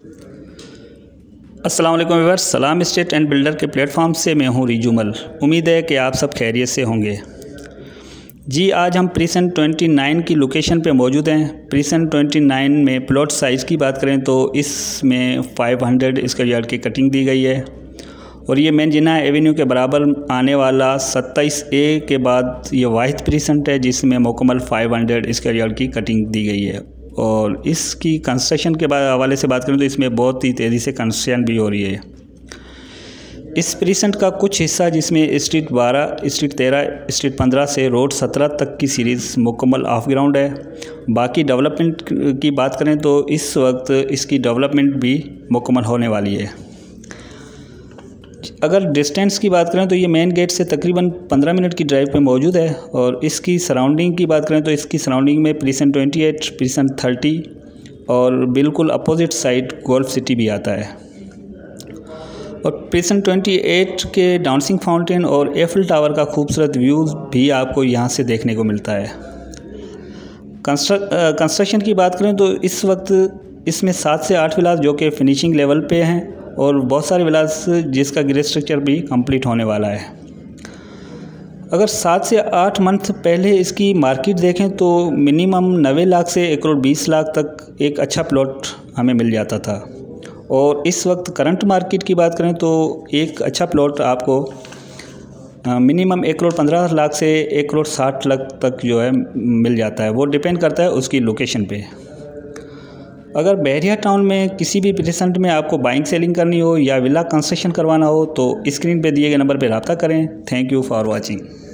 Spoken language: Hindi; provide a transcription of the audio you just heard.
अस्सलाम वालेकुम viewers, Salam estate and builder के प्लेटफॉर्म से मैं हूं रिजुमल। उम्मीद है कि आप सब खैरियत से होंगे। जी, आज हम प्रीसेंट 29 की लोकेशन पे मौजूद हैं। प्रीसेंट 29 में प्लॉट साइज़ की बात करें तो इसमें 500 स्क्वायर यार्ड की कटिंग दी गई है और ये मेन जिन्ना एवेन्यू के बराबर आने वाला 27A के बाद ये वाहिद प्रीसेंट है जिसमें मुकम्मल 500 स्क्वायर यार्ड की कटिंग दी गई है। और इसकी कंस्ट्रक्शन के हवाले से बात करें तो इसमें बहुत ही तेज़ी से कंस्ट्रक्शन भी हो रही है। इस प्रीसेंट का कुछ हिस्सा जिसमें स्ट्रीट 12, स्ट्रीट 13, स्ट्रीट 15 से रोड 17 तक की सीरीज़ मुकम्मल ऑफ ग्राउंड है। बाकी डेवलपमेंट की बात करें तो इस वक्त इसकी डेवलपमेंट भी मुकम्मल होने वाली है। अगर डिस्टेंस की बात करें तो ये मेन गेट से तकरीबन 15 मिनट की ड्राइव पे मौजूद है। और इसकी सराउंडिंग की बात करें तो इसकी सराउंडिंग में प्रीसेंट 28, प्रीसेंट 30 और बिल्कुल अपोजिट साइड गोल्फ सिटी भी आता है। और प्रीसेंट 28 के डांसिंग फाउंटेन और एफिल टावर का खूबसूरत व्यू भी आपको यहाँ से देखने को मिलता है। कंस्ट्रक्शन की बात करें तो इस वक्त इसमें 7 से 8 विलास जो कि फिनिशिंग लेवल पे हैं और बहुत सारे विलास जिसका ग्रे स्ट्रक्चर भी कंप्लीट होने वाला है। अगर 7 से 8 मंथ पहले इसकी मार्केट देखें तो मिनिमम 90 लाख से 1 करोड़ 20 लाख तक एक अच्छा प्लॉट हमें मिल जाता था। और इस वक्त करंट मार्केट की बात करें तो एक अच्छा प्लॉट आपको मिनिमम 1 करोड़ 15 लाख से 1 करोड़ 60 लाख तक जो है मिल जाता है। वो डिपेंड करता है उसकी लोकेशन पे। अगर बहरिया टाउन में किसी भी प्रीसेंट में आपको बाइंग सेलिंग करनी हो या विला कंस्ट्रक्शन करवाना हो तो स्क्रीन पे दिए गए नंबर पे रब्ता करें। Thank you for watching.